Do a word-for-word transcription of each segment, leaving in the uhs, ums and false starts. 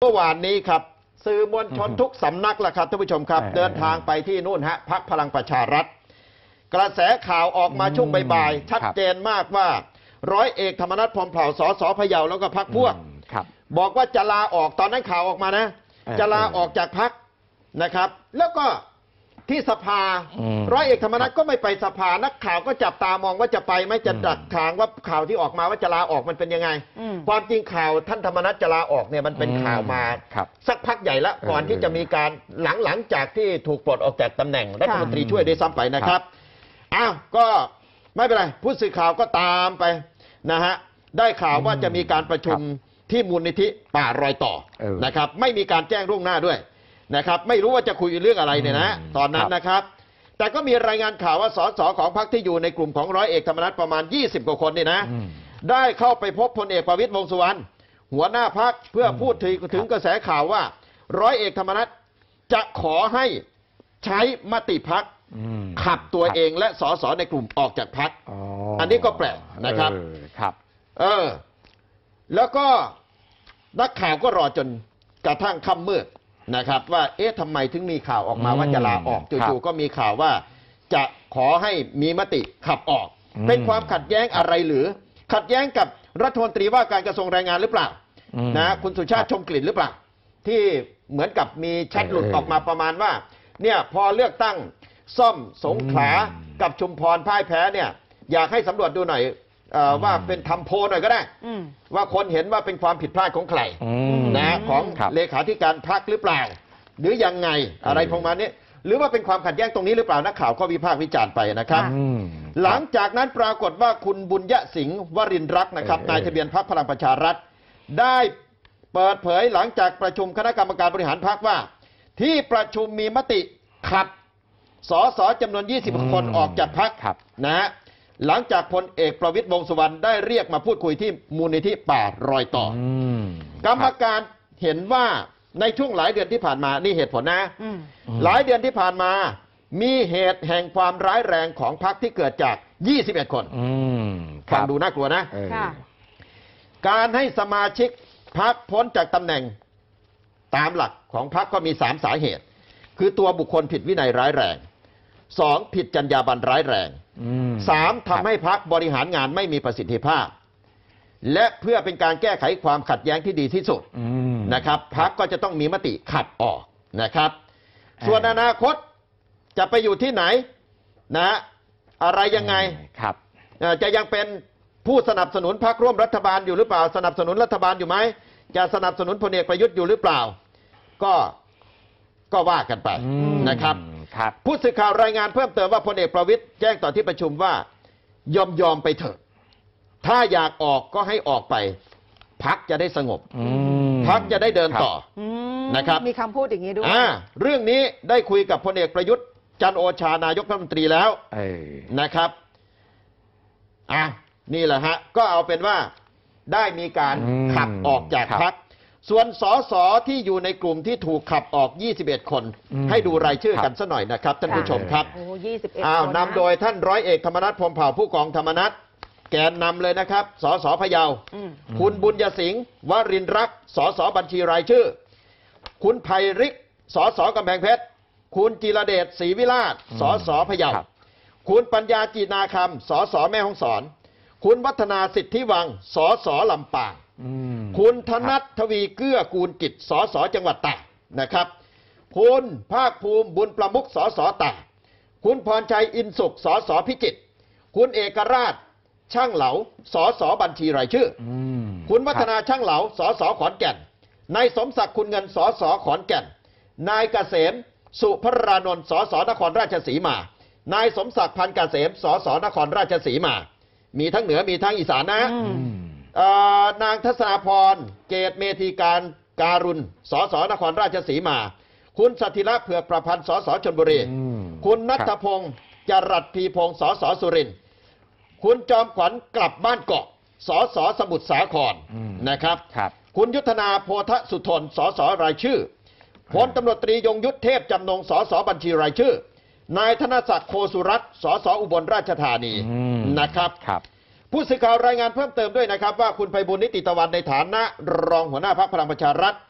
เมื่อวานนี้ครับสื่อมวลชนทุกสำนักละครับท่านผู้ชมครับเดินทางไปที่นู่นฮะพรรคพลังประชารัฐกระแสข่าวออกมาช่วงบ่ายๆชัดเจนมากว่าร้อยเอกธรรมนัส พรหมเผ่าสสพะเยาแล้วก็พรรคพวกบอกว่าจะลาออกตอนนั้นข่าวออกมานะจะลาออกจากพรรคนะครับแล้วก็ที่สภาร้อยเอกธรรมนัสก็ไม่ไปสภานักข่าวก็จับตามองว่าจะไปไหมจะดักทางว่าข่าวที่ออกมาว่าจะลาออกมันเป็นยังไงความจริงข่าวท่านธรรมนัสจะลาออกเนี่ยมันเป็นข่าวมาสักพักใหญ่แล้วก่อนที่จะมีการหลังหลังจากที่ถูกปลดออกจากตำแหน่งรัฐมนตรีช่วยได้ซ้ำไปนะครับอ้าวก็ไม่เป็นไรผู้สื่อข่าวก็ตามไปนะฮะได้ข่าวว่าจะมีการประชุมที่มูลนิธิป่ารอยต่อนะครับไม่มีการแจ้งล่วงหน้าด้วยนะครับไม่รู้ว่าจะคุยเรื่องอะไรเนี่ยนะตอนนั้นนะครับแต่ก็มีรายงานข่าวว่าสสของพรรคที่อยู่ในกลุ่มของร้อยเอกธรรมนัสประมาณยี่สิบกว่าคนนี่นะได้เข้าไปพบพลเอกประวิตรวงษ์สุวรรณหัวหน้าพรรคเพื่อพูดถึงกระแสข่าวว่าร้อยเอกธรรมนัสจะขอให้ใช้มติพรรคขับตัวเองและสสในกลุ่มออกจากพรรคอันนี้ก็แปลกนะครับเออแล้วก็นักข่าวก็รอจนกระทั่งค่ำมืดนะครับว่าเอ๊ะทำไมถึงมีข่าวออกมาว่าจะลาออกจู่ๆก็มีข่าวว่าจะขอให้มีมติขับออกเป็นความขัดแย้งอะไรหรือขัดแย้งกับรัฐมนตรีว่าการกระทรวงแรงงานหรือเปล่านะคุณสุชาติชมกลิ่นหรือเปล่าที่เหมือนกับมีแชทหลุดออกมาประมาณว่าเนี่ยพอเลือกตั้งซ่อมสงขลากับชุมพรพ่ายแพ้เนี่ยอยากให้สำรวจดูหน่อยว่าเป็นทำโพลหน่อยก็ได้ว่าคนเห็นว่าเป็นความผิดพลาดของใครนะของเลขาธิการพรรคหรือเปล่าหรือยังไงอะไรประมาณนี้หรือว่าเป็นความขัดแย้งตรงนี้หรือเปล่านักข่าวก็วิพากษ์วิจารณ์ไปนะครับหลังจากนั้นปรากฏว่าคุณบุญยสิงห์วรินทร์รักษ์นะครับนายทะเบียนพรรคพลังประชารัฐได้เปิดเผยหลังจากประชุมคณะกรรมการบริหารพรรคว่าที่ประชุมมีมติขับสสจำนวนยี่สิบคนออกจากพรรคนะฮะหลังจากพลเอกประวิตรวงษ์สุวรรณได้เรียกมาพูดคุยที่มูลนิธิป่ารอยต่อกรรมการเห็นว่าในช่วงหลายเดือนที่ผ่านมานี่เหตุผลนะหลายเดือนที่ผ่านมามีเหตุแห่งความร้ายแรงของพรรคที่เกิดจากยี่สิบเอ็ดคนฟังดูน่ากลัวนะการให้สมาชิกพรรคพ้นจากตำแหน่งตามหลักของพรรคก็มีสามสาเหตุคือตัวบุคคลผิดวินัยร้ายแรงสองผิดจรรยาบรรณร้ายแรงสามทำให้พรรคบริหารงานไม่มีประสิทธิภาพและเพื่อเป็นการแก้ไขความขัดแย้งที่ดีที่สุดนะครับพรรคก็จะต้องมีมติขับออกนะครับส่วนอนาคตจะไปอยู่ที่ไหนนะอะไรยังไงครับจะยังเป็นผู้สนับสนุนพรรคร่วมรัฐบาลอยู่หรือเปล่าสนับสนุนรัฐบาลอยู่ไหมจะสนับสนุนพลเอกประยุทธ์อยู่หรือเปล่าก็ก็ว่ากันไปนะครับผู้สื่อข่าวรายงานเพิ่มเติมว่าพลเอกประวิตรแจ้งต่อที่ประชุมว่ายอมยอมไปเถอะถ้าอยากออกก็ให้ออกไปพรรคจะได้สงบพรรคจะได้เดินต่อนะครับมีคำพูดอย่างนี้ด้วยเรื่องนี้ได้คุยกับพลเอกประยุทธ์จันทร์โอชานายกรัฐมนตรีแล้วนะครับอ่ะนี่แหละฮะก็เอาเป็นว่าได้มีการขับออกจากพรรคส่วนสสที่อยู่ในกลุ่มที่ถูกขับออกยี่สิบเอ็ดคนให้ดูรายชื่อกันสักหน่อยนะครับท่านผู้ชมครับอ้าวนำโดยท่านร้อยเอกธรรมนัส พรหมเผ่าผู้กองธรรมนัสแกนนำเลยนะครับสสพะเยาคุณบุญยสิงห์วรินทร์รักษ์สสบัญชีรายชื่อคุณไพริกสสกำแพงเพชรคุณจิรเดชศรีวิราชสสพะเยาคุณปัญญาจีนาคำสสแม่ฮ่องสอนคุณวัฒนาสิทธิวังสสลำปางคุณธนัททวีเกื้อกูลกิจสสจังหวัดตากนะครับคุณภาคภูมิบุญประมุขสสตากคุณพรชัยอินสุขสสพิจิตรคุณเอกราชช่างเหลาสสบัญชีรายชื่อคุณวัฒนาช่างเหลาสสขอนแก่นนายสมศักดิ์คุณเงินสสขอนแก่นนายเกษมสุพรานนท์สสนครราชสีมานายสมศักดิ์พันธ์เกษมสสนครราชสีมามีทั้งเหนือมีทั้งอีสานนะนางทัศนาพรเกตเมธีการการุณสสนครราชสีมาคุณสถิระเผือกประพันธ์สสชลบุรีคุณณัฐพงศ์จรัสพีพงศ์สสสุรินทร์คุณจอมขวัญกลับบ้านเกาะสสสมุทรสาครนะครับคุณยุทธนาโพธสุทนสสรายชื่อพลตำรวจตรียงยุทธเทพจำนงสสบัญชีรายชื่อนายธนศักดิ์โคสุรัตน์สสอุบลราชธานีนะครับผู้สื่อข่าวรายงานเพิ่มเติมด้วยนะครับว่าคุณไพบูลย์นิติตะวันในฐานะรองหัวหน้าพรรคพลังประชารัฐ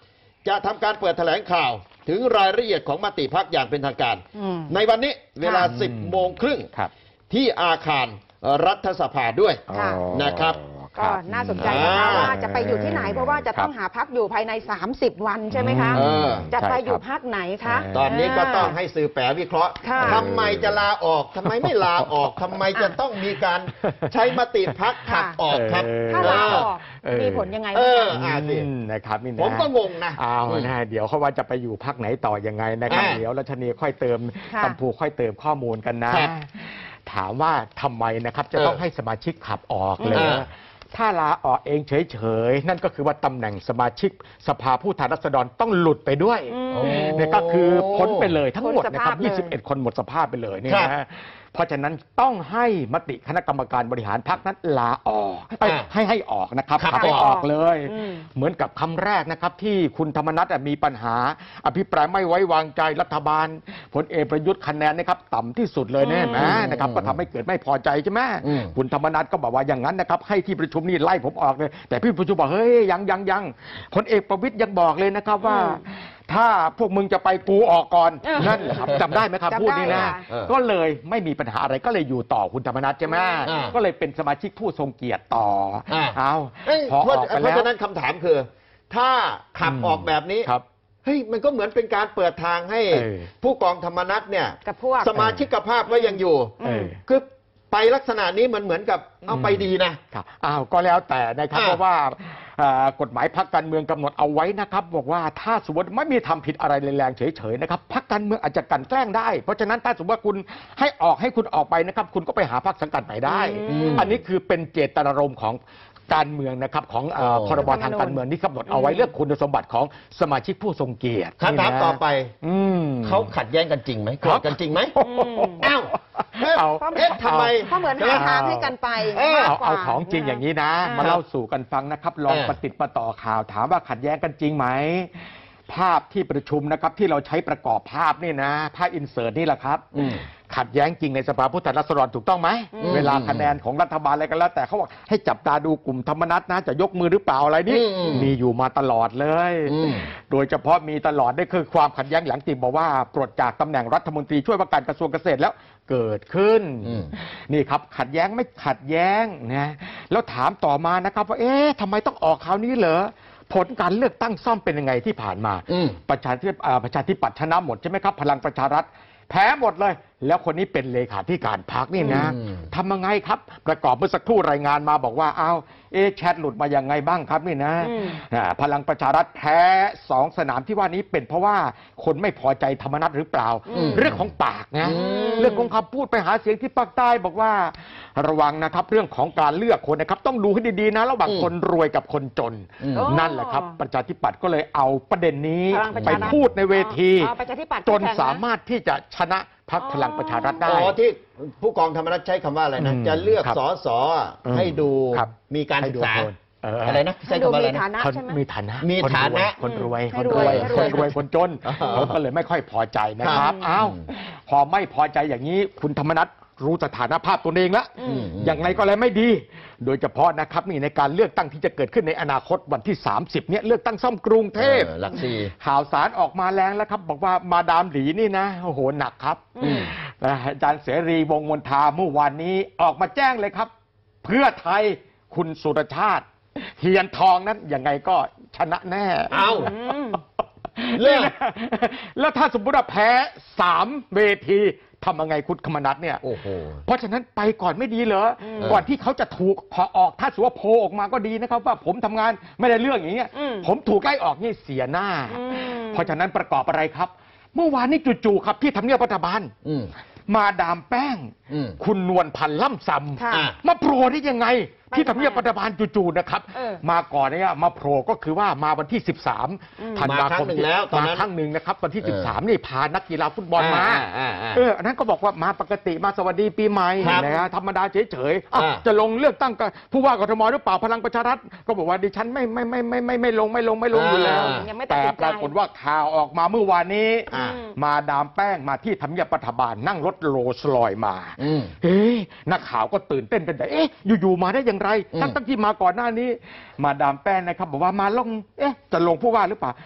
จะทำการเปิดแถลงข่าวถึงรายละเอียดของมติพักอย่างเป็นทางการอืมในวันนี้เวลาค่ะสิบโมงครึ่งครับที่อาคารรัฐสภาด้วยค่ะอ๋อนะครับก็น่าสนใจนะคะอ่าว่าจะไปอยู่ที่ไหนเพราะว่าจะต้องหาพักอยู่ภายใน สามสิบ วันใช่ไหมคะเออจะไปอยู่ใช่ครับพักไหนคะเออตอนนี้ก็ต้องให้สื่อแปรวิเคราะห์ค่ะทำไมจะลาออกทำไมไม่ลาออกทำไมจะต้องมีการใช้มติพักขับออกครับเออถ้าลาออกเออมีผลยังไงเอบ้างอคะอ่าสิอืมนะครับนี่นะผมก็งงนะอ้าวนะเดี๋ยวเขาว่าจะไปอยู่พักไหนต่อยังไงนะครับอ่าเดี๋ยวรัชนีค่อยเติมค่ะกัมพูค่อยเติมข้อมูลกันนะครับถามว่าทำไมนะครับจะเออต้องให้สมาชิกขับออกเลยอ่าถ้าลาออกเองเฉยๆ นั่นก็คือว่าตำแหน่งสมาชิกสภาผู้แทนราษฎรต้องหลุดไปด้วยอืมโอ้เนี่ยก็คือพ้นไปเลยทั้งหมดนะครับพ้นสภาพเลยยี่สิบเอ็ด คนหมดสภาพไปเลยเนี่ยครับนะเพราะฉะนั้นต้องให้มติคณะกรรมการบริหารพรรคนั้นลาออกเอ้ยอ่าให้ให้ออกนะครับขับขับให้ออกออกเลยอืมเหมือนกับคำแรกนะครับที่คุณธรรมนัฐมีปัญหา อภิปรายไม่ไว้วางใจรัฐบาลพลเอกประยุทธ์คะแนนนะครับต่ำที่สุดเลยแน่ไหมอืมนะครับก็ทำให้เกิดไม่พอใจใช่ไหมอืมคุณธรรมนัฐก็บอกว่าอย่างนั้นนะครับให้ที่ประชุมนี่ไล่ผมออกเลย แต่พี่ประชุมบอกเฮ้ยยังยังยังพลเอกประวิตยยังบอกเลยนะครับว่าอืมถ้าพวกมึงจะไปกูออกก่อนเออนั่นแหละครับจำได้ไหมครับจำได้พูดนี่นะค่ะเออก็เลยไม่มีปัญหาอะไรก็เลยอยู่ต่อคุณธรรมนัฐใช่ไหมอ่าก็เลยเป็นสมาชิกผู้ทรงเกียรติต่ออา เอาเอ้ยพอเพอราะอกไปเพแล้ราะวฉะนั้นคำถามคือ ถ้าขับอืมออกแบบนี้ครับเฮ้ยมันก็เหมือนเป็นการเปิดทางให้เออผู้กองธรรมนัฐเนี่ยกับพวกสมาชิกภาพก็ยังอยู่เออคือไปลักษณะนี้มันเหมือนกับเอาไปดีนะครับอ้าวก็แล้วแต่นะครับอ่าเพราะว่าเอ่อกฎหมายพรรคการเมืองกำหนดเอาไว้นะครับ บอกว่าถ้าสมมติไม่มีทำผิดอะไรแรงๆเฉยๆนะครับพรรคการเมืองอาจจะกลั่นแกล้งได้ เพราะฉะนั้นถ้าสมมติว่าคุณให้ออกให้คุณออกไปนะครับ คุณก็ไปหาพรรคสังกัดใหม่ได้อืมอันนี้คือเป็นเจตนารมณ์ของการเมืองนะครับของเอ่อโอ้พรบทางการเมืองที่กำหนดเอาไว้เรื่องคุณสมบัติของสมาชิกผู้ทรงเกียรติคำถามนี่นะต่อไปอืมเขาขัดแย้งกันจริงไหมครัโกรบธกันจริงไหมอืมอ้าวเอ๊ะเอาเอ๊ะทำไมเพราะเหมือนหาทางให้กันไปเออมากเอากว่าเอาของจริงอย่างนี้นะอ่ามมาเล่าสู่กันฟังนะครับ ลองเออปฏิดประต่อข่าวถามว่าขัดแย้งกันจริงไหม ภาพที่ประชุมนะครับที่เราใช้ประกอบภาพนี่นะภาพอินเสิร์ตนี่แหละครับอืมขัดแย้งจริงในสภาผู้แทนราษฎรถูกต้องไหมอืมเวลาคะแนนของรัฐบาลอะไรกันแล้ว แต่เขาบอกให้จับตาดูกลุ่มธรรมนัตนะจะยกมือหรือเปล่าอะไรนี่อืมมีอยู่มาตลอดเลยอืมโดยเฉพาะมีตลอดได้คือความขัดแย้งหลังติบอกว่าปลดจากตำแหน่งรัฐมนตรีช่วยว่าการกระทรวงเกษตรแล้วเกิดขึ้นอืมนี่ครับขัดแย้งไม่ขัดแย้งนะแล้วถามต่อมานะครับว่าเอ๊ะทำไมต้องออกคราวนี้เหรอผลการเลือกตั้งซ่อมเป็นยังไงที่ผ่านมาอืมประชาธิปอ่าประชาธิปัตย์ชนะหมดใช่ไหมครับ พลังประชารัฐแพ้หมดเลย แล้วคนนี้เป็นเลขาธิการพรรคนี่นะอืมทำยังไงครับ ประกอบเมื่อสักครู่รายงานมาบอกว่าอ้าวเอะแชทหลุดมายังไงบ้างครับนี่นะอืมอ่าพลังประชารัฐแพ้สองสนามที่ว่านี้เป็นเพราะว่าคนไม่พอใจธรรมนัฐหรือเปล่าอืมเรื่องของปากนะอืมเรื่องของคำพูดไปหาเสียงที่ภาคใต้บอกว่า ระวังนะครับเรื่องของการเลือกคนนะครับ ต้องดูให้ดีๆนะระหว่างอืมคนรวยกับคนจนอืมโอ้นั่นแหละครับ ประชาธิปัตย์ก็เลยเอาประเด็นนี้พลังประไปชารัฐพูดในเวทีอ๋อประชาธิปัตย์จนแข่งะสามารถที่จะชนะพรรคอ๋อพลังประชารัฐได้อ๋อที่ผู้กองธรรมนัฐใช้คำว่าอะไรนะอืมจะเลือกครับสอสออืมให้ดูครับมีการให้ศึดูกษาคนเออออะไรนะใช้ให้ดูคำว่าอะไรมีนะฐานะคนใช่ไหมมีฐานะมีครวยฐานะคนรวยให้คนรรววย ยให้ครวยนรวยคนจนอ่าเขาก็เลยไม่ค่อยพอใจนะครับครับอ้าวพอไม่พอใจอย่างนี้คุณธรรมนัฐรู้สถานภาพตัวเองแล้วอืมอย่างไรก็เลยไม่ดี โดยเฉพาะนะครับนี่ในการเลือกตั้งที่จะเกิดขึ้นในอนาคตวันที่ สามสิบเนี่ยเลือกตั้งซ่อมกรุงเทพออหลักสี่ข่าวสารออกมาแรงแล้วครับ บอกว่ามาดามหลีนี่นะโอ้โหหนักครับอืมนะอาจารย์เสรีวงศ์มนทาเมื่อวานนี้ออกมาแจ้งเลยครับ เพื่อไทยคุณสุรชาติเทียนทองนั้นยังไงก็ชนะแน่เอ้าอืมเลือกแล้วถ้าสมมติว่าแพ้สามเวทีทำยังไงคุณธรรมนัฐเนี่ยโอ้โหเพราะฉะนั้นไปก่อนไม่ดีเหรออืมก่อนที่เขาจะถูกขอออกถ้าสมมติว่าโพลออกมาก็ดีนะครับ ว่าผมทำงานไม่ได้เรื่องอย่างเงี้ยอืมผมถูกไล่ออกนี่เสียหน้าอืมเพราะฉะนั้นประกอบอะไรครับ เมื่อวานนี้จู่ๆครับที่ทำเนียบรัฐบาลอืมมาดามแป้งอืมคุณนวลพันธ์ล่ำซค่ะอ่ะำมาโผล่ได้ยังไงไปที่ทำเนียบทำไมรัฐบาลจู่ๆนะครับเออมาก่อนเนี่ยมาโผล่ก็คือว่ามาวันที่ สิบสามอืมธันวาคมมาครั้งหนึ่งแล้วตอนมานั้นครั้งหนึ่งนะครับวันที่เออสิบสามนี่พานักกีฬาฟุตบอลมาอ่าอ่าเอออันนั้นก็บอกว่ามาปกติมาสวัสดีปีใหม่ครับนะฮะธรรมดาเฉยๆอ่ะอ่าจะลงเลือกตั้งกับผู้ว่ากทมหรือเปล่าพลังประชารัฐก็บอกว่าดิฉันไม่ไม่ไม่ไม่ไม่ไม่ลงไม่ลงไม่ลงอยู่แล้วอ่ายังไม่ตัดแต่สินใจปรากฏว่าข่าวออกมาเมื่อวานนี้อ่ามาดามแป้งมาที่ทำเนียบรัฐบาลนั่งรถโรลส์รอยซ์มาอืมเอ๊ะนักข่าวก็ตื่นเต้นกันแต่เอ๊ะอยู่ๆมาได้อย่างไรอืมทั้งทั้งที่มาก่อนหน้านี้ มาดามแป้งนะครับบอกว่ามาลงเอ๊ะจะลงผู้ว่าหรือเปล่า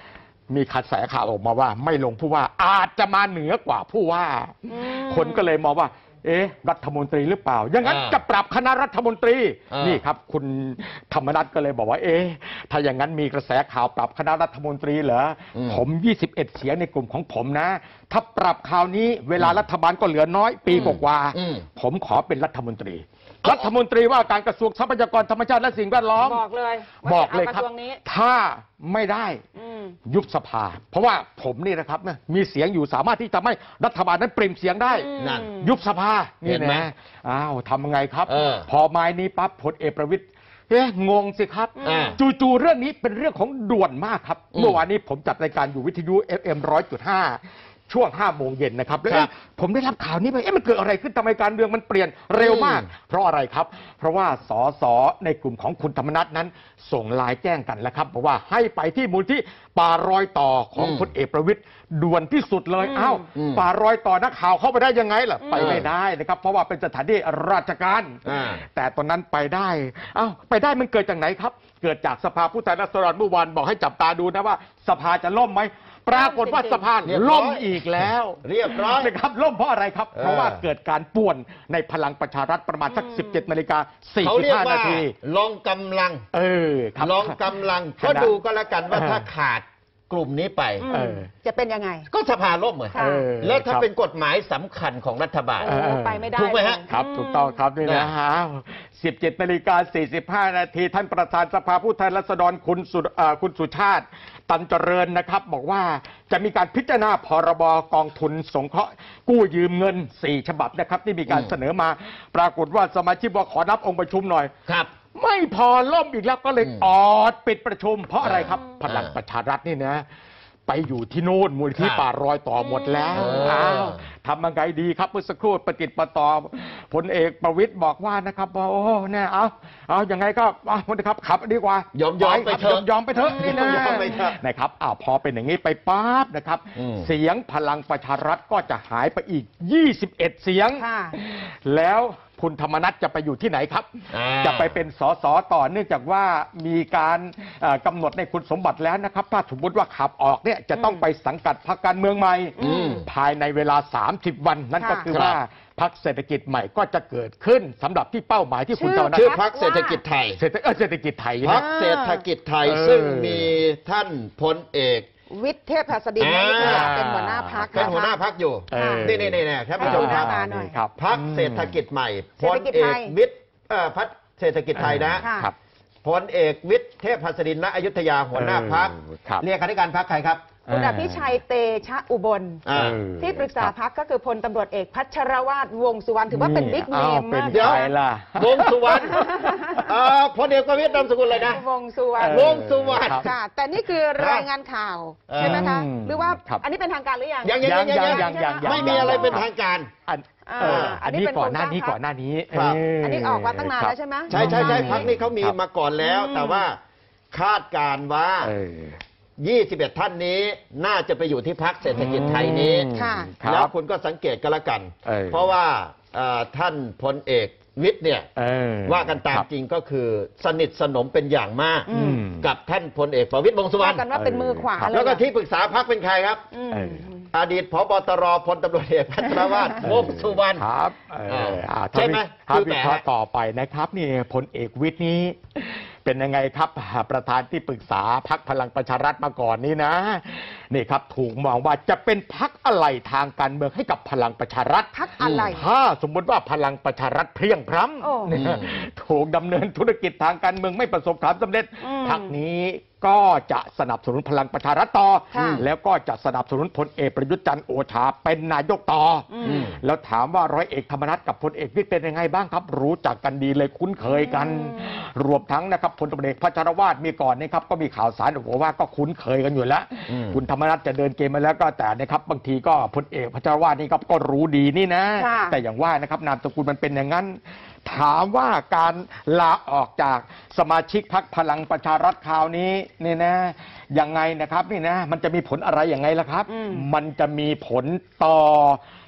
มีกระแสข่าวออกมาว่าไม่ลงผู้ว่าอาจจะมาเหนือกว่าผู้ว่าอืมคนก็เลยมองว่า เอ๊ะรัฐมนตรีหรือเปล่าอย่างนั้นอ่าจะปรับคณะรัฐมนตรีอ่านี่นี่ครับคุณธรรมนัสก็เลยบอกว่า เอ๊ะถ้าอย่างนั้นมีกระแสข่าวปรับคณะรัฐมนตรีเหรออมผม ยี่สิบเอ็ด เสียงในกลุ่มของผมนะ ถ้าปรับคราวนี้เวลารัฐบาลก็เหลือน้อย ปีกว่าอืมๆผมขอเป็นรัฐมนตรี รัฐมนตรีว่าการกระทรวงทรัพยากรธรรมชาติและสิ่งแวดล้อมบอกเลยว่าบอกเลยจะครับากะทรวงนี้ถ้าไม่ได้อืมยุบสภา เพราะว่าผมนี่นะครับนะมีเสียงอยู่สามารถที่จะให้รัฐบาลนั้นปริ่มเสียงได้อืมนั่นยุบสภาเห็นี่นไหมนะอ้าวทำยังไงครับเออพอไม้นี้ปั๊บพลเอกประวิตยเอ๊ะงงสิครับอ่าจู่ๆเรื่องนี้เป็นเรื่องของด่วนมากครับอืมเมื่อวานนี้ผมจัดรายการอยู่วิทยุ เอฟ เอ็ม ร้อยจุดห้า ช่วงห้าโมงเย็นนะครับแล้วครับเอ๊ะผมได้รับข่าวนี้ไปเอ๊ะมันเกิดอะไรขึ้นทำไมการเมืองมันเปลี่ยนเร็วมากอืมเพราะอะไรครับ เพราะว่าสสในกลุ่มของคุณธรรมนัฐนั้น ส่งไลน์แจ้งกันแล้วครับบอกว่าให้ไปที่มูลที่ป่ารอยต่อของอืมพลเอกประวิตยด่วนที่สุดเลยอืมอ้าวอืมป่ารอยต่อนักข่าวเข้าไปได้ยังไงล่ะอืมไปไม่ได้นะครับ เพราะว่าเป็นสถานที่ราชการอ่าแต่ตอนนั้นไปได้อ้าวไปได้มันเกิดจากไหนครับ เกิดจากสภาผู้แทนราษฎรเมื่อวานบอกให้จับตาดูนะว่าสภาจะล่มไหมปรากฏว่าสภาเรียบร้อยล่มอีกแล้วเรียบร้อยนะครับล่มเพราะอะไรครับเออเพราะว่าเกิดการป่วนในพลังประชารัฐประมาณสักอืมสิบเจ็ดนาฬิกาสี่เขาสิบเรียกห้าว่านาทีลองกำลังเออครับลองกำลังคก็ณะดูก็แล้วกันว่าเออถ้าขาดกลุ่มนี้ไปอืมเออจะเป็นยังไงก็สภาล่มเหมือนค่ะเออแล้วถ้าครับเป็นกฎหมายสำคัญของรัฐบาลโอ้ไปไม่ได้ถูกไหมฮะเลยครับมถูกต้องครับนี่นะนะฮะสิบเจ็ดนาฬิกาสี่สิบห้านาทีท่านประธานสภาผู้แทนราษฎรคุณสุเอ่อคุณสุชาติ ตันเจริญนะครับ บอกว่าจะมีการพิจารณาพรบกองทุนสงเคราะห์กู้ยืมเงินสี่ฉบับนะครับที่มีการอืมเสนอมา ปรากฏว่าสมาชิกบอกขอนับองค์ประชุมหน่อยครับไม่พอล่มอีกแล้วก็เลยอืมออดปิดประชุม เพราะอะไรครับอืมพลังประชารัฐนี่นะ ไปอยู่ที่โน่นมูลที่ครับป่ารอยต่อหมดแล้วเอออ้าวทำยังไงดีครับเมื่อสักครู่ประติดประต่อพลเอกประวิตยบอกว่านะครับว่าโอ้เนี่ยเอาเอายังไงก็เอาพลครับขับดีกว่ายอมยอมไปครับเถอะยอมยอมไปเถอะนี่นะยอมไปเถอะนะครับอ้าวพอเป็นอย่างนี้ไปปั๊บนะครับอืมเสียงพลังประชารัฐก็จะหายไปอีกยี่สิบเอ็ดเสียงค่ะแล้วคุณธรรมนัฐจะไปอยู่ที่ไหนครับอ่าจะไปเป็นสสต่อเนื่องจากว่ามีการเอ่อกำหนดในคุณสมบัติแล้วนะครับ ถ้าสมมติว่าขับออกเนี่ยจะต้องไปสังกัดพรรคการเมืองใหม่อืมภายในเวลา สามสิบ วัน นั่นก็ค่ะคือครับว่าพรรคเศรษฐกิจใหม่ก็จะเกิดขึ้นสำหรับที่เป้าหมายที่คุณชื่ธรอรมนัฐชื่อพรรคเศรษฐกิจไทยเศรษฐเอ่อเศรษฐกิจไทยพรรนะคเศรษฐกิจไทยเออซึ่งมีท่านพลเอกวิทย์เทพหัสดินอ่านี่คือเป็นหัวหน้าพักเป็นหัวหน้าพรรคอยู่เออนี่นี่นี่ท่านผู้ชมครับหน้าตาหน่อยครับพรรคเศรษฐกิจใหม่พเศรษลฐกิจเอไทกยวิทย์เอ่อพรรคเศรษฐกิจไทยนะค่ะครับพลเอกวิทย์เทพหัสดินณอยุธยาหัวหน้าพรรคเออครับเรียกการการพรรคใครครับคุณอภิชัยเตชะอุบลอ่าเออที่ปรึกษาครับพักก็คือพลตำรวจเอกพัชรวาทวงษ์สุวรรณถือว่าเป็นบิ๊กเนอ้าวมเป็นมากเดี๋ยวใครล่ะวงสุวรรณเอ่อพลเอกประวิตรนามสกุลเลยนะวงษ์สุวรรณเอวองสุวรรณครับค่ะ แต่นี่คือรายงานข่าวเออใช่ไหมคะอืมหรือว่าครับอันนี้เป็นทางการหรือยังยังยังยังยังยังยังไม่มีอะไรเป็นทางการอันอ่าเอออัอันนนี้นี้เป็นก่อนหน้านี้โครงสร้างก่อนหน้านี้ครับเอันนี้ออกมาตั้งนานครับแล้วใช่ไหมใช่ใช่ใช่อืมพรรคนี้เขามีครับมาก่อนแล้วอืมแต่ว่าคาดการณ์ว่าเออยี่สิบเอ็ดท่านนี้น่าจะไปอยู่ที่พรรคเศรษฐกิจไทยนี้ค่ะครับแล้วคุณก็สังเกตกันละกันเออเพราะว่าเอ่อท่านพลเอกวิทย์เนี่ยเออว่ากันตามครับจริงก็คือสนิทสนมเป็นอย่างมากอืมกับท่านพลเอกประวิตรวงษ์สุวรว่ารณกันว่าเป็นมือขวาครับเลยแล้วก็นะที่ปรึกษาพรรคเป็นใครครับอืมเอออดีตผบตรพลตำรวจเอกพัชรวาทวงษ์สุวรรณครับเอออ่าใช่ไหมถ้าคือวิแปะเคราะห์ต่อไปนะครับนี่พลเอกวิทย์นี้ เป็นยังไงครับประธานที่ปรึกษาพรรคพลังประชารัฐมาก่อนนี้นะ นี่ครับถูกมองว่าจะเป็นพรรคอะไรทางการเมืองให้กับพลังประชารัฐพรรคอะไรถ้าสมมติว่าพลังประชารัฐเพรียงพร้โอ้ำเนี่ยถูกดำเนินธุรกิจทางการเมืองไม่ประสบความสำเร็จอืมพรรคนี้ก็จะสนับสนุนพลังประชารัฐต่อค่ะแล้วก็จะสนับสนุนพลเอกประยุทธ์จันทร์โอชาเป็นนายกต่อออืมแล้วถามว่าร้อยเอกธรรมนัฐกับพลเอกวิทย์เป็นยังไงบ้างครับ รู้จักกันดีเลยคุ้นเคยกัน รวมทั้งนะครับพลตำรวจเอกพัชรวาทมีก่อนนะครับก็มีข่าวสารบอกว่าก็คุ้นเคยกันอยู่แล้วอืมคุณธรรมนัฐจะเดินเกมมาแล้วก็แต่นะครับบางทีก็พลเอกพัชรวาทนี่ก็ก็รู้ดีนี่นะค่ะแต่อย่างว่านะครับนามสกุลมันเป็นอย่างนั้น ถามว่าการลาออกจากสมาชิกพรรคพลังประชารัฐคราวนี้นี่นะยังไงนะครับนี่นะมันจะมีผลอะไรอย่างไงล่ะครับอืมมันจะมีผลต่อ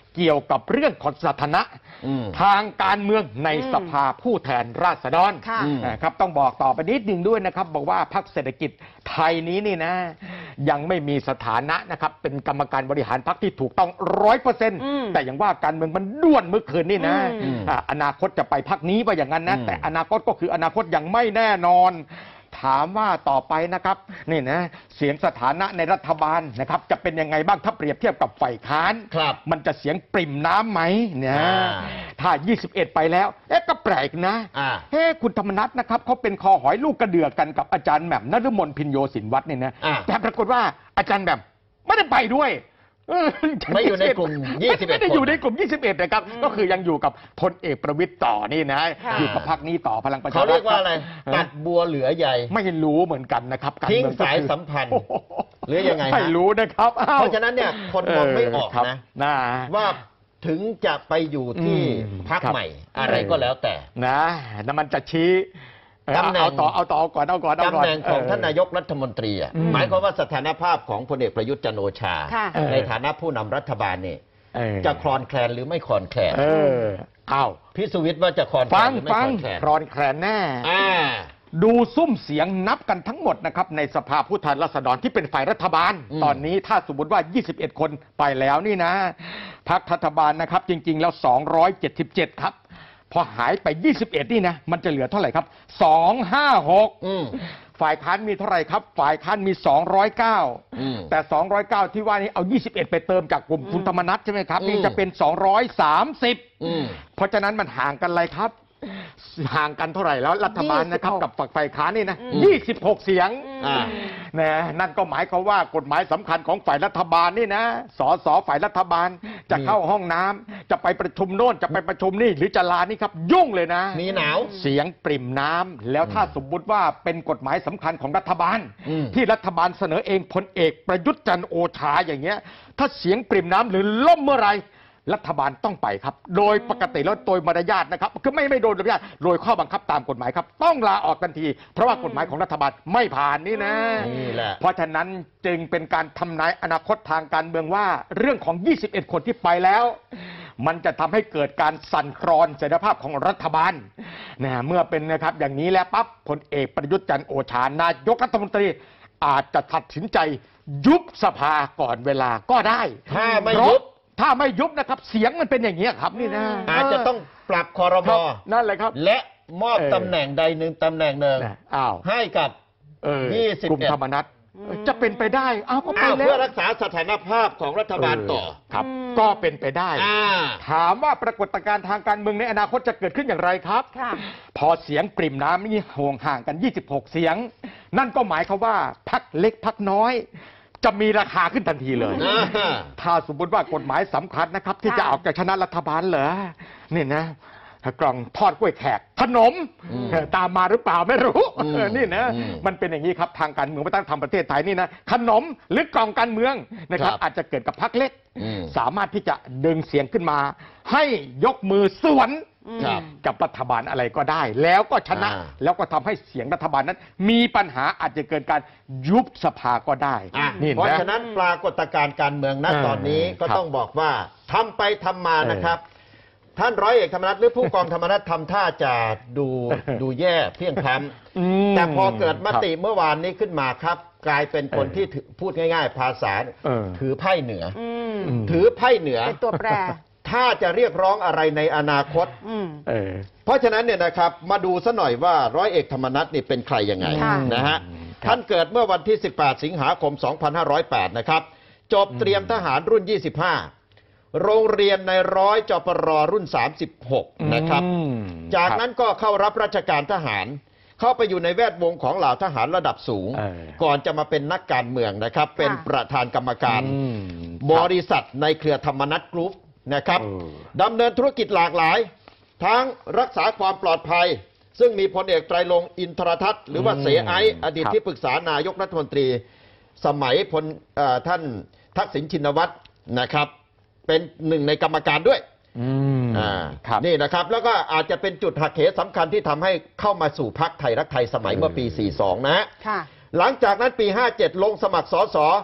เกี่ยวกับเรื่องของสถานะอืมทางการเมืองในอืมสภาผู้แทนราษฎรค่ะอืมนะครับต้องบอกต่อไปนิดหนึ่งด้วยนะครับ บอกว่าพรรคเศรษฐกิจไทยนี้นี่นะ ยังไม่มีสถานะนะครับเป็นกรรมการบริหารพรรคที่ถูกต้องร้อยเปอร์เซ็นต์อืมแต่อย่างว่าการเมืองมันด้วนเมื่อคืนนี่นะอืมอ่าอนาคตจะไปพรรคนี้ว่าอย่างนั้นนะอืมแต่อนาคตก็คืออนาคตยังไม่แน่นอน ถามว่าต่อไปนะครับนี่นะเสียงสถานะในรัฐบาลนะครับจะเป็นยังไงบ้างถ้าเปรียบเทียบกับฝ่ายค้านครับมันจะเสียงปริ่มน้ำไหมเนี่ยอ่าถ้า ยี่สิบเอ็ด ไปแล้ว เอ๊ะก็แปลกนะอ่าเฮ้คุณธรรมนัฐนะครับเขาเป็นคอหอยลูกกระเดือกกันกับอาจารย์แหม่มนฤมลพินโยสินวัฒน์เนี่ยนะอ่าแต่ปรากฏว่าอาจารย์แหม่มไม่ได้ไปด้วยเออไม่อยู่ในกลุ่มยี่สิบเอ็ดไม่ได้อยู่ในกลุ่ม ยี่สิบเอ็ด นะครับอืมก็คือยังอยู่กับพลเอกประวิตรต่อนี่นะค่ะอยู่กับพรรคนี้ต่อพลังประชาเขารัฐเรียกว่าอะไรคบตัดบัวเหลือใหญ่ไม่รู้เหมือนกันนะครับการทิ้งเมือก็สายคือสัมพันธ์โอ้โหหรือยังไงฮะไม่รู้นะครับอ้วเพราะฉะนั้นเนี่ยคนมองไม่ออกครับนะนะว่าถึงจะไปอยู่ที่อืมพักครับใหม่ อะไรก็แล้วแต่นะนั่นมันจะชี้เออตำแหน่งเอาต่อเอาต่อเอาก่อนเอาก่อนเอาก่อนตำแหน่งของเท่านนายกรัฐมนตรีอะอืมหมายความว่าสถานภาพของพลเอกประยุทธ์จันทร์โอชาค่ะเออในฐานะผู้นำรัฐบาลนี่เออจะคลอนแคลนหรือไม่คลอนแคลนเออเอาพี่สุวิทย์ว่าจะคลอนแคลฟันงหรือไม่ฟัคงลอนแคลนครอนแคลนแน่อ่าดูซุ้มเสียงนับกันทั้งหมดนะครับในสภาผู้แทนราษฎรที่เป็นฝ่ายรัฐบาลอืมตอนนี้ถ้าสมมติว่า ยี่สิบเอ็ด คนไปแล้วนี่นะพรรครัฐบาลนะครับจริง ๆ แล้ว สองร้อยเจ็ดสิบเจ็ด ครับ พอหายไป ยี่สิบเอ็ด นี่นะมันจะเหลือเท่าไหร่ครับ สองร้อยห้าสิบหกอืมฝ่ายค้านมีเท่าไหร่ครับ ฝ่ายค้านมี สองร้อยเก้าอืมแต่ สองร้อยเก้า ที่ว่านี้เอา ยี่สิบเอ็ด ไปเติมจากกลุ่มคุณธรรมนัฐใช่ไหมครับอืมนี่จะเป็น สองร้อยสามสิบอืมเพราะฉะนั้นมันห่างกันอะไรครับ ห่างกันเท่าไหร่แล้วรัฐบาลนะครับยี่สิบหกกับฝักฝ่ายค้านนี่นะอืมยี่สิบหก เสียงอ่านะนั่นก็หมายความว่ากฎหมายสำคัญของฝ่ายรัฐบาลนี่นะสสฝ่ายรัฐบาลจะเข้าห้องน้ำจะไปประชุมโน่นจะไปประชุมนี่หรือจะลานี่ครับยุ่งเลยนะมีหนาวเสียงปริ่มน้ำแล้วถ้าสมมุติว่าเป็นกฎหมายสำคัญของรัฐบาลอืมที่รัฐบาลเสนอเองพลเอกประยุทธ์จันทร์โอชาอย่างเงี้ย ถ้าเสียงปริ่มน้ำหรือล่มเมื่อไหรรัฐบาลต้องไปครับ โดยปกติแล้วโดยมารยาทนะครับคือไม่ไม่โดยมารยาทโดยข้อบังคับตามกฎหมายครับ ต้องลาออกทันที เพราะว่ากฎหมายของรัฐบาลไม่ผ่านนี่นะนี่แหละเพราะฉะนั้นจึงเป็นการทำนายอนาคตทางการเมืองว่าเรื่องของ ยี่สิบเอ็ด คนที่ไปแล้ว มันจะทำให้เกิดการสั่นคลอนเสถียรภาพของรัฐบาลนะเมื่อเป็นนะครับอย่างนี้แล้วปั๊บพลเอกประยุทธ์จันทร์โอชานายกรัฐมนตรีอาจจะตัดสินใจยุบสภาก่อนเวลาก็ได้ถ้าไม่เพระยุบถ้าไม่ยุบนะครับเสียงมันเป็นอย่างนี้ยครับนี่นะอาจจะต้องปรับคอรคมรับอนั่นแหละครับและมอบเออตำแหน่งใดหนึ่งตำแหน่งหนึ่งนะอ้าวให้กับเออยี่สิบเอ็ดกลุ่มธรรมนัตจะเป็นไปได้อ้าวก็ไปอ้าวแล้เพื่วอรักษาสถานภาพของรัฐบาลต่อเครับอืมก็เป็นไปได้อ่าถามว่าปรากฏการณ์ทางการเมืองในอนาคตจะเกิดขึ้นอย่างไรครับค่ะพอเสียงปริ่มน้ำนี่ห่วงห่างกัน ยี่สิบหก เสียง นั่นก็หมายความว่าพักเล็กพักน้อย จะมีราคาขึ้นทันทีเลยอ่าถ้าสมมติว่ากฎหมายสำคัญนะครับ ที่ค่ะจะออกจากชนะรัฐบาลเหรอนี่นะกล่องทอดกล้วยแขกขนมอืมเออตามมาหรือเปล่าไม่รู้อืมเออนี่นะอืมมันเป็นอย่างนี้ครับทางการเมืองวัฒนธรรมประเทศไทยนี่นะขนมหรือกล่องการเมืองนะครับครับอาจจะเกิดกับพรรคเล็กอืมสามารถที่จะดึงเสียงขึ้นมา ให้ยกมือสวนครับกับรัฐบาลอะไรก็ได้ แล้วก็ชนะอ่าแล้วก็ทำให้เสียงรัฐบาลนั้น มีปัญหาอาจจะเกิดการยุบสภาก็ได้อ่ะนี่เพราะนะฉะนั้นปรากฏการณ์การเมืองณเออตอนนี้ก็ครับต้องบอกว่าทำไปทำมาเออนะครับ ท่านร้อยเอกธรรมนัฐหรือผู้กองธรรมนัฐทำท่าจะดูดูแย่เพลียงพล้ำอืมแต่พอเกิดมติครับเมื่อวานนี้ขึ้นมาครับ กลายเป็นคนเออที่ถือพูดง่าย ๆ ภาษาเออถือไพ่เหนืออืมอืมถือไพ่เหนือเป็นตัวแปรถ้าจะเรียกร้องอะไรในอนาคตอืมเออเพราะฉะนั้นเนี่ยนะครับมาดูซะหน่อยว่าร้อยเอกธรรมนัฐนี่เป็นใครยังไงค่ะนะฮะครับท่านเกิดเมื่อวันที่ สิบแปด สิงหาคม สองพันห้าร้อยแปด นะครับ จบเตรียมทหารรุ่น ยี่สิบห้า โรงเรียนในร้อยจปรรุ่น สามสิบหก นะครับอืมจากนั้นก็เข้ารับราชการทหาร เข้าไปอยู่ในแวดวงของเหล่าทหารระดับสูงเออก่อนจะมาเป็นนักการเมืองนะครับ เป็นประธานกรรมการอืมบริษัทในเครือธรรมนัฐกรุ๊ปนะครับเออดำเนินธุรกิจหลากหลาย ทั้งรักษาความปลอดภัย ซึ่งมีพลเอกไตรรงค์อินทรทัศน์หรือว่าอืมเสไออดีตครับที่ปรึกษานายกรัฐมนตรี สมัยพลเอ่อท่านทักษิณชินวัตรนะครับ เป็นหนึ่งในกรรมการด้วยอืมอ่าครับนี่นะครับ แล้วก็อาจจะเป็นจุดหักเหสำคัญที่ทำให้เข้ามาสู่พรรคไทยรักไทยสมัยเมื่อปี สี่สิบสอง นะฮะค่ะหลังจากนั้นปี ห้าเจ็ด ลงสมัครสส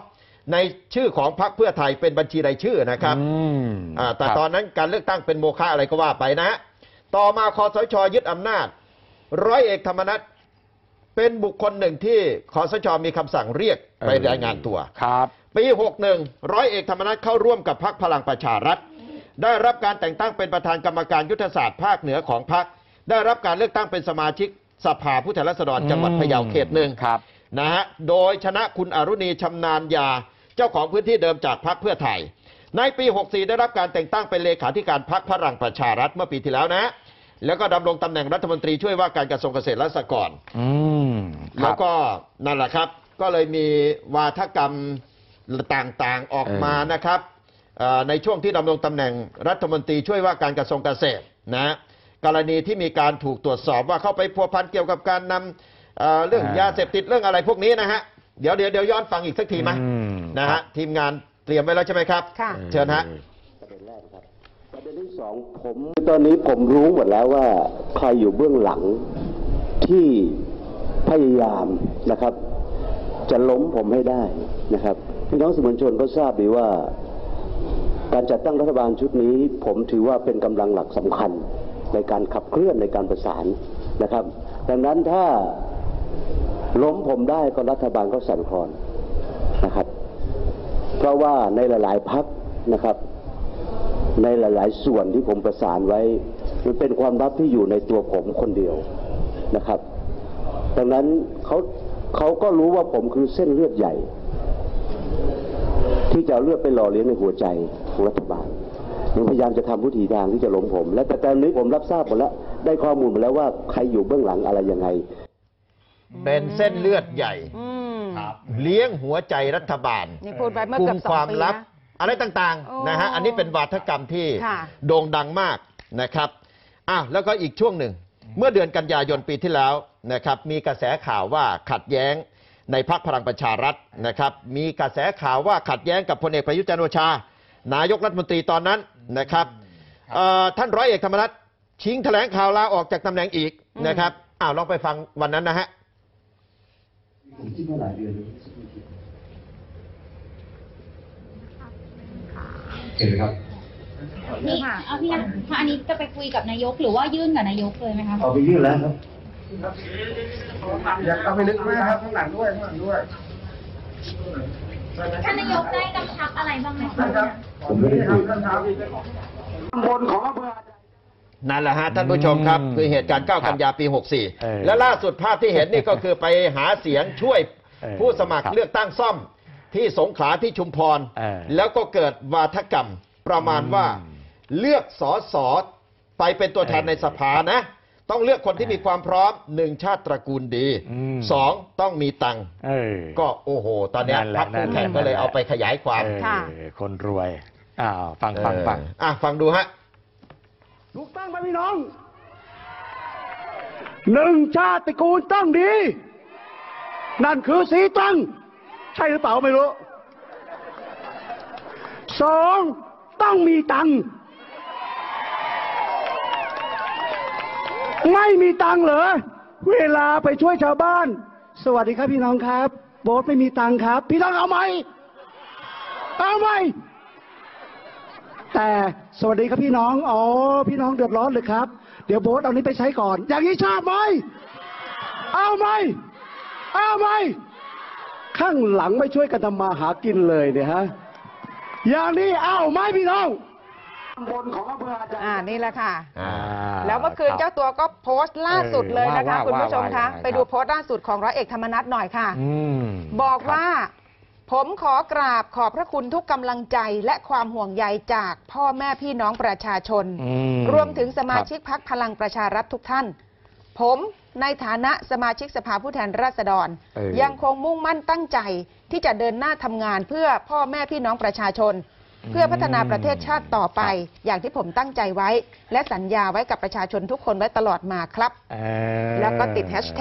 ในชื่อของพรรคเพื่อไทยเป็นบัญชีรายชื่อนะครับอืมอ่าแต่ครับตอนนั้นการเลือกตั้งเป็นโมฆะอะไรก็ว่าไปนะ ต่อมาคสชยึดอำนาจ ร้อยเอกธรรมนัฐเป็นบุคคลหนึ่งที่คสชมีคำสั่งเรียกไปรายงานตัวครับปี หกสิบเอ็ด ร้อยเอกธรรมนัฐเข้าร่วมกับพรรคพลังประชารัฐ ได้รับการแต่งตั้งเป็นประธานกรรมการยุทธศาสตร์ภาคเหนือของพรรค ได้รับการเลือกตั้งเป็นสมาชิกสภาผู้แทนราษฎรจังหวัดพะเยาเขตหนึ่งครับนะฮะ โดยชนะคุณอรุณีชำนาญยาเจ้าของพื้นที่เดิมจากพรรคเพื่อไทย ในปี หกสิบสี่ ได้รับการแต่งตั้งเป็นเลขาธิการพรรคพลังประชารัฐเมื่อปีที่แล้วนะ แล้วก็ดำรงตำแหน่งรัฐมนตรีช่วยว่าการกระทรวงเกษตรและสหกรณ์อืมคแล้รัวบก็นั่นแหละครับ ก็เลยมีวาทกรรมต่างๆออกมานะครับเอ่อในช่วงที่ดำรงตำแหน่งรัฐมนตรีช่วยว่าการกระทรวงเกษตรนะกรณีที่มีการถูกตรวจสอบว่าเข้าไปพัวพันเกี่ยวกับการนำเอ่อเรื่องอ่ายาเสพติดเรื่องอะไรพวกนี้นะฮะเดี๋ยวเดี๋ยวเดี๋ยวย้อนฟังอีกสักทีไหมอืมนะครัฮะบทีมงานเตรียมไว้แล้วใช่ไหมครับค่ะเชิญฮะประเด็นแรกครับประเด็นที่สองผมตอนนี้ผมรู้หมดแล้วว่าใครอยู่เบื้องหลังที่พยายามนะครับ จะล้มผมให้ได้นะครับพี่น้องสื่อมวลชนก็ทราบดีว่า การจัดตั้งรัฐบาลชุดนี้ ผมถือว่าเป็นกำลังหลักสำคัญในการขับเคลื่อนในการประสานนะครับ ดังนั้นถ้าล้มผมได้ก็รัฐบาลก็สั่นคลอนนะครับ เพราะว่าในหลายๆพรรคนะครับ ในหลาย ๆ ส่วนที่ผมประสานไว้มันเป็นความลับที่อยู่ในตัวผมคนเดียวนะครับ ดังนั้นเขาเขาก็รู้ว่าผมคือเส้นเลือดใหญ่ ที่จะเอาเลือดไปหล่อเลี้ยงในหัวใจของรัฐบาลมันพยายามจะทำวิถีทางที่จะล้มผม และแต่ตอนนี้ผมรับทราบหมดแล้วได้ข้อมูลหมดแล้วว่าใครอยู่เบื้องหลังอะไรยังไงเป็นเส้นเลือดใหญ่อืมเลี้ยงหัวใจรัฐบาลนี่พูดไปเมื่อกุเกือมบสอคงวามปีลับนะอะไรต่างโอ้ๆนะฮะอันนี้เป็นวาทกรรมที่ค่ะโด่งดังมากนะครับอ้าวแล้วก็อีกช่วงหนึ่ง เมื่อเดือนกันยายนปีที่แล้วนะครับมีกระแสข่าวว่าขัดแย้งในพรรคพลังประชารัฐนะครับมีกระแสข่าวว่าขัดแย้งกับพลเอกประยุทธ์จันทร์โอชานายกรัฐมนตรีตอนนั้นนะครับเอ่อท่านร้อยเอกธรรมนัฐชิงแถลงข่าวลาออกจากตำแหน่งอีกนะครับอ้าวลองไปฟังวันนั้นนะฮะผมคิดว่าหลายเดือนเห็นไหมครับนี่เอาพี่นัทถ้าอันนี้จะไปคุยกับนายกหรือว่ายื่นกับนายกเลยไหมคะเอาไปยื่นแล้วครับอยากเอาไปลึกไหมครับข้างหลังด้วยข้างหลังด้วยท่านนายกได้กำชับอะไรบ้างไหมคะนะครับผมไม่ได้คุยท่านครับตำบลของอำเภอนั่นแหละฮะท่านผู้ชมครับอืมคือเหตุการณ์เก้าครับกันยาปี หกสิบสี่เออและล่าสุดภาพที่เห็นนี่ก็คือไปหาเสียงช่วยเออผู้สมัครครับเลือกตั้งซ่อมที่สงขลาที่ชุมพรเออแล้วก็เกิดวาทกรรมประมาณว่าอืมเลือกสอสอไปเป็นตัวแทนเออในสภานะ ต้องเลือกคนที่มีความพร้อมหนึ่งชาติตระกูลดีอืมสองต้องมีตังค์เออก็โอ้โห ตอนเนี้ยนั่นแหละพรรคคู่แข่งนั่นแหละก็เลยเอาไปขยายความเออค่ะคนรวยอ้าวฟังฟังฟังเอออ่ะฟังดูฮะถูกต้องไหมพี่น้อง หนึ่งชาติตระกูลต้องดี นั่นคือสีตรังใช่หรือเปล่าไม่รู้ สองต้องมีตังค์ไม่มีตังค์เหรอ เวลาไปช่วยชาวบ้าน สวัสดีครับพี่น้องครับ โบ๊ทไม่มีตังค์ครับ พี่น้องเอาไหมเอาไหม แต่สวัสดีครับพี่น้อง อ๋อ พี่น้องเดือดร้อนเลยครับ เดี๋ยวโบ๊ทเอานี้ไปใช้ก่อน อย่างนี้ชอบไหม เอาไหม เอาไหม ข้างหลังไม่ช่วยกันทำมาหากินเลยเนี่ยฮะ อย่างนี้เอาไหมพี่น้องบนของอำเภออาจารย์อ่านี่แหละค่ะอ่าแล้วเมื่อคืนครับเจ้าตัวก็โพสต์ล่าสุดเลยนะคะเออว่าคุณผู้ชมว่าคะว่ายังไงไปดูครับโพสต์ล่าสุดของร้อยเอกธรรมนัฐหน่อยค่ะอืมบอกครับว่า ผมขอกราบขอบพระคุณทุกกำลังใจและความห่วงใยจากพ่อแม่พี่น้องประชาชนอืมรวมถึงสมาชิคกพรรคพลังประชารัฐทุกท่าน ผมในฐานะสมาชิกสภาผู้แทนราษฎรเออยังคงมุ่งมั่นตั้งใจที่จะเดินหน้าทำงานเพื่อพ่อแม่พี่น้องประชาชน เพื่อพัฒนาประเทศชาติต่อไป อย่างที่ผมตั้งใจไว้ และสัญญาไว้กับประชาชนทุกคนไว้ตลอดมาครับเออแล้วก็ติดแฮชแท็ก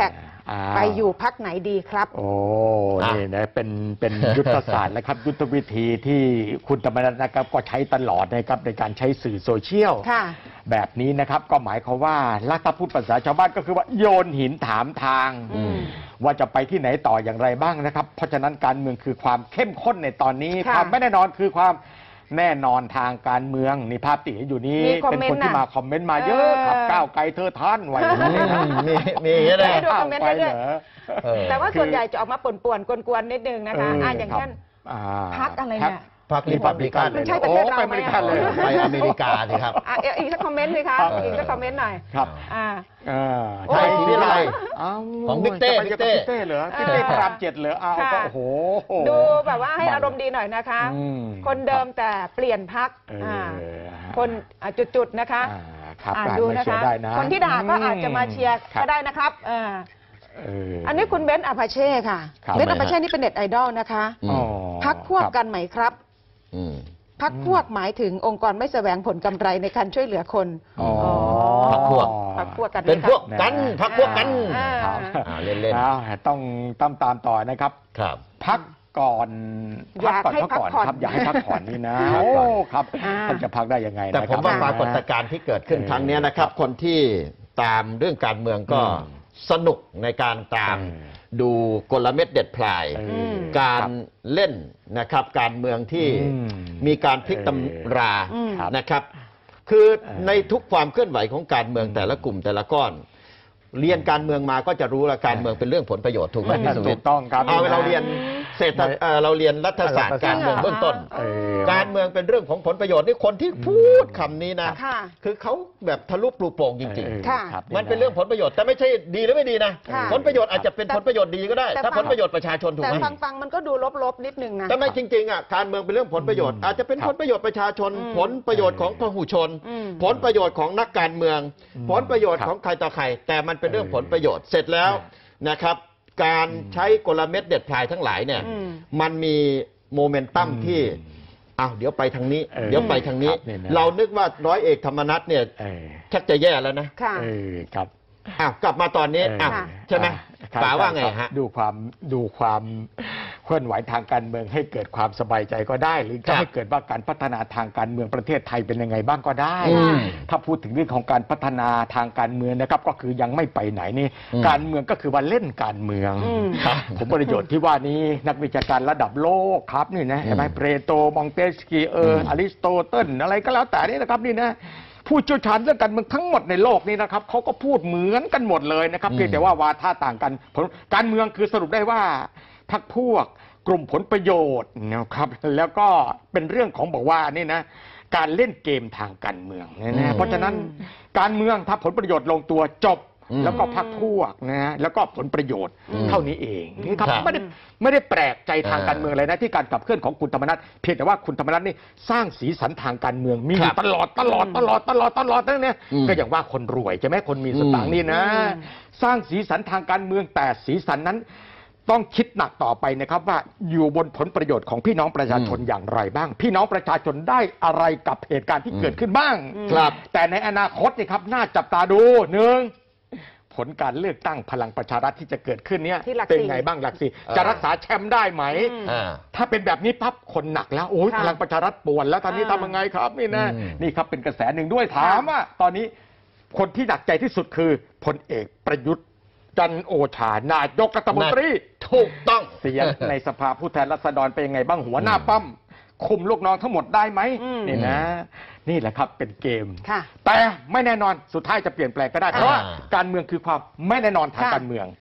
อ่าไปอยู่พักไหนดีครับโอ้อ่ะนี่นะเป็นเป็นยุทธศาสตร์นะครับ ยุทธวิธีที่คุณธรรมนัสนะครับก็ใช้ตลอดนะครับในการใช้สื่อโซเชียลค่ะแบบนี้นะครับก็หมายความว่าลักษณะพูดภาษาชาวบ้านก็คือว่าโยนหินถามทางอืมว่าจะไปที่ไหนต่ออย่างไรบ้างนะครับ เพราะฉะนั้นการเมืองคือความเข้มข้นในตอนนี้ค่ะความไม่แน่นอนคือความแน่นอนทางการเมืองนี่ภาพติอยู่นี้มีคอมเป็นเมนต์คนที่น่ะมาคอมเมนต์มาเยอะเออครับก้าวไกลเธอท่านไว้อย่างนี้นะมีมีอย่างนี้นะให้ดูคอมเมนต์ก้าวเรื่อยเหรอเออแต่ว่าส่วนใหญ่จะออกมาป่วนๆกวนๆนิดนึงนะคะเอออ่อ่าอย่างเช่นอ่าพักอะไรเนี่ยพรรครีพับลิกันมันใช่ประเทศเราไหมโอ้ไปอเมริกันเลยไปอเมริกาสิครับอ่ะเอ่ออีกสักคอมเมนต์สิคะครับอีกสักคอมเมนต์หน่อยครับอ่าเออโอ้ไทยศรีวิไลเอ้าของบิ๊กเต้จะไปบิ๊กกับเต้บิ๊กเต้เหรอบิ๊กเต้พระรามเจ็ดเหรอเอาค่ะก็โอ้โหดูแบบว่าให้อารมณ์ดีหน่อยนะคะอืมคนเดิมแต่เปลี่ยนพักเอออ่คนอ่ะจุดๆนะคะอ่าครับอ่าอ่านดูไม่นะเชียคะร์ได้นะคนที่ด่าก็อาจจะมาเชียร์ครับก็ได้นะครับอ่าเอออันนี้คุณเบนซ์อาภาเช่ค่ะครับเบนซ์อาภาเช่นี่เป็นเน็ตไอดอลนะคะอืมอ๋อพักพวกครับกันไหมครับอืมพักพวกหมายถึงองค์กรไม่แสวงผลกำไรในการช่วยเหลือคนอ๋อพรรคพวกพักพวกกันไหมเป็นพวกครับกันพักพวกกันอ่าครับอ่าเล่นๆอ่าต้องตามตามต่อนะครับครับพักก่อนอยากให้พักก่อนพักผ่อนครับอยากให้พักผ่อนนี่นะพักโอ้ผ่อนครับอ่าท่านจะพักได้ยังไงนะแต่ผมคว่ารับปรากฏการณ์ที่เกิดขึ้นเออครั้งเนี้ยนะครับ คนที่ตามเรื่องการเมืองก็อืมสนุกในการตามเออดูกลเม็ดเด็ดพลายเออมการครับเล่นนะครับ การเมืองที่อืมมีการพลิกตำราอืมนะครับ คือเออในทุกความเคลื่อนไหวของการเมืองอืมแต่ละกลุ่มแต่ละก้อน เรียนการเมืองมาก็จะรู้ละการเมืองเป็นเรื่องผลประโยชน์ถูกไหมพี่สุถูวิทกย์ต้องครับเอาเราเรียนเศรษฐเอ่อเราเรียนรัฐศาสตร์การเมืองเบื้องต้นเออการเมืองเป็นเรื่องของผลประโยชน์นี่คนที่พูดคำนี้นะค่ะคือเขาแบบทะลุปลุกโปร่งจริงเออค่ะรับๆ มันเป็นเรื่องผลประโยชน์แต่ไม่ใช่ดีหรือไม่ดีนะค่ะผลประโยชน์อาจจะเป็นแต่ผลประโยชน์ดีก็ได้แต่ถ้าฟัผงลประโยชน์ประชาชนถูกแต่ไหมฟังฟังๆมันก็ดูลบๆนิดนึงนะแต่ไม่จริงๆอ่ะการเมืองเป็นเรื่องผลประโยชน์อืมอาจจะเป็นครับผลประโยชน์ประชาชนอืมผลประโยชน์ของพหุชนอืมผลประโยชน์ของนักการเมืองอืมผลประโยชน์ครับของใครต่อใครแต่มันเป็นเรื่องเออผลประโยชน์เสร็จแล้วเอนะครับ การใช้กลเม็ดเด็ดพลายทั้งหลายเนี่ยอืมมันมีโมเมนตัมที่อ้าวเดี๋ยวไปทางนี้เออเดี๋ยวไปทางนี้ครับเนี่ยนะเรานึกว่าร้อยเอกธรรมนัฐเนี่ยเออชักจะแย่แล้วนะค่ะเออครับอ้าวกลับมาตอนนี้เอออ้าวค่ะใช่ไหมครับป๋าว่าไงครับฮะดูความดูความเคลื่อนไหวทางการเมืองให้เกิดความสบายใจก็ได้ หรือครัจะบให้เกิดว่าการพัฒนาทางการเมืองประเทศไทยเป็นยังไงบ้างก็ได้อืมถ้าพูดถึงเรื่องของการพัฒนาทางการเมืองนะครับ ก็คือยังไม่ไปไหนนี่อืมการเมืองก็คือว่าเล่นการเมืองอืมครับผมประโยชน์ที่ว่านี้นักวิชาการระดับโลกครับนี่นะเห็นไหมอืมเพรโตมองเตสกีเอออืมอริสโตเติลอะไรก็แล้วแต่นี่นะครับนี่นะผู้เชี่ยวชาญเรื่องการเมืองทั้งหมดในโลกนี้นะครับเขาก็พูดเหมือนกันหมดเลยนะครับอืมเพียงแต่ว่าวาทะต่างกันผลการเมืองคือสรุปได้ว่าพรรคพวกกลุ่มผลประโยชน์นะครับแล้วก็เป็นเรื่องของบอกว่านี่นะการเล่นเกมทางการเมืองนะนะเพราะฉะนั้นการเมืองถ้าผลประโยชน์ลงตัวจบอืมแล้วก็พรรคพวกนะฮะแล้วก็ผลประโยชน์อืมเท่านี้เองนี่ครับครับไม่ได้ไม่ได้แปลกใจทางอ่าการเมืองเลยนะที่การขับเคลื่อนของคุณธรรมนัฐเพียงแต่ว่าคุณธรรมนัฐนี่สร้างสีสันทางการเมืองมีอยู่ครับตลอดตลอดตลอดตลอดตลอดนั่นเนี่ยอืมก็อย่างว่าคนรวยใช่ไหมคนมีสตางค์นี่นะอืมสร้างสีสันทางการเมืองแต่สีสันนั้น ต้องคิดหนักต่อไปนะครับว่าอยู่บนผลประโยชน์ของพี่น้องประชาชนอย่างไรบ้าง พี่น้องประชาชนได้อะไรกับเหตุการณ์ที่เกิดขึ้นบ้างครับแต่ในอนาคตนี่ครับน่าจับตาดูหนึ่งผลการเลือกตั้งพลังประชารัฐที่จะเกิดขึ้นเนี่ยที่หลักสี่เป็นไงบ้างหลักสี่จะรักษาแชมป์ได้ไหมอืมอ่าถ้าเป็นแบบนี้ปั๊บคนหนักแล้วโอ้ยค่ะพลังประชารัฐป่วนแล้วตอนนี้อ่าทำยังไงครับนี่นะอืมนี่ครับเป็นกระแสหนึ่งด้วยถามว่าตอนนี้คนที่หนักใจที่สุดคือพลเอกประยุทธ์จันทร์โอชานายกรัฐมนตรีถูกต้องเสียงในสภาผู้แทนราษฎรเป็นยังไงบ้างหัวหน้าปั้มคุมลูกน้องทั้งหมดได้ไหมอืมนี่นะ นี่แหละครับเป็นเกมค่ะแต่ไม่แน่นอนสุดท้ายจะเปลี่ยนแปลงก็ได้เพราะว่าอ่าการเมืองคือความไม่แน่นอนทางค่ะการเมือง